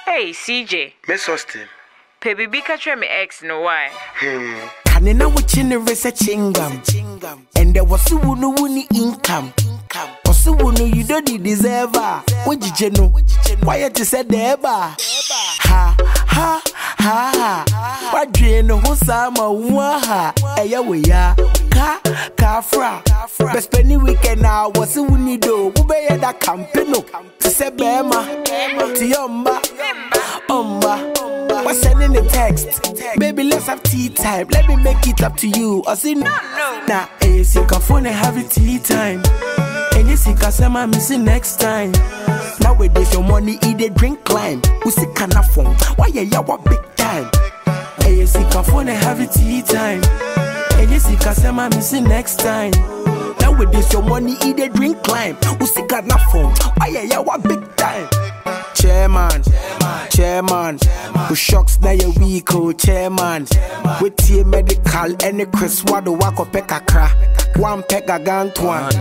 Hey, CJ. MzOrstin. Baby, catch me ex no why. Kanina wuchine researching and there was wuni income. Also, you don't deserve her. What did you know? Why you said deba? Ha ha ha. What do you know? Who's sama waha? Eya we ya ka fra. Best penny weekend now. What's the wuni do? Who be that campino? To say bema, to yomba, What's sending the text? Baby, let's have tea time. Let me make it up to you. I say no. Nah, you see, phone and have it tea time. And you see, cause I'm missing next time. Nowadays, your money eat a drink climb. We see canna phone. Why you what big time? And you see, phone and have it tea time. And you see, cause I'm missing next time. Nowadays, your money eat a drink climb. We see canna phone. Why you what big time? Chairman, who shocks na your week, oh chairman. With your medical, any Chris Wado wako peka kra. One pega gang to one.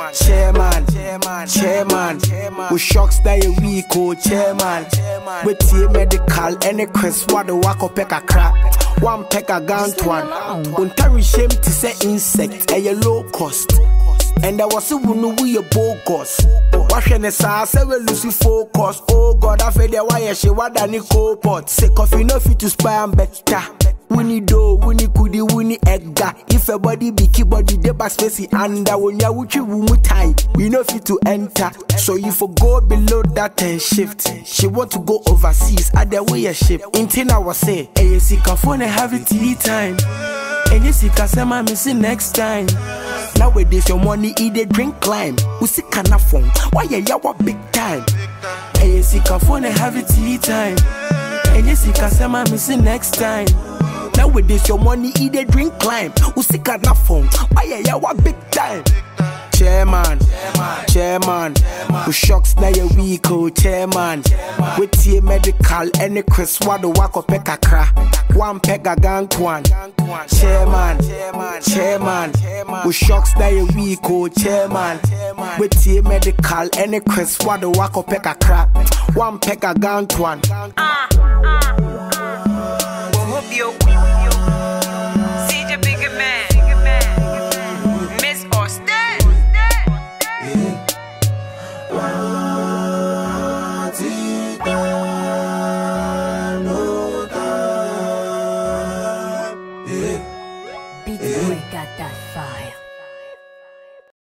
Chairman, who shocks na your week, oh chairman. With your medical, any Chris Wado wako peka kra. One pega gang to one. Untari shame to say insect, a low cost. And I was a woman with your bogus. Washing the sauce, I will lose focus. Oh God, I feel the wire, she was a nickel pot. Say coffee, no fit to spy and better. Winnie do, Winnie could Winnie Edgar. If a body be key body, the back spacey under when you would you time. We no fit to enter. So if you go below that and shift, she want to go overseas. At the way a ship. Intin I was say, hey, you see, phone and have it tea time. And you see, cause I'm missing next time. Nowadays, your money eat a drink climb. We see canna phone. Why you what big time? And you see, phone and have it tea time. And you see, cause I'm missing next time. Nowadays, your money eat a drink climb. We see canna phone. Why you what big time? Chairman, who shocks na your week, oh chairman. With your medical, any Chris Wado wako peka kra. One pega gang to one. Chairman, who shocks na your week, oh chairman. With your medical, any Chris Wado wako peka kra. One pega gang to one.